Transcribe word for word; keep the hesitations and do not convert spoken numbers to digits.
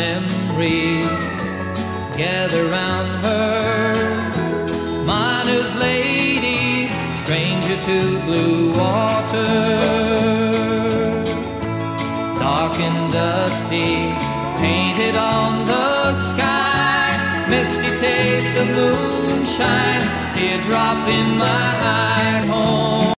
memories gather round her. Miner's lady, stranger to blue water, dark and dusty, painted on the sky, misty taste of moonshine, teardrop in my eye. Home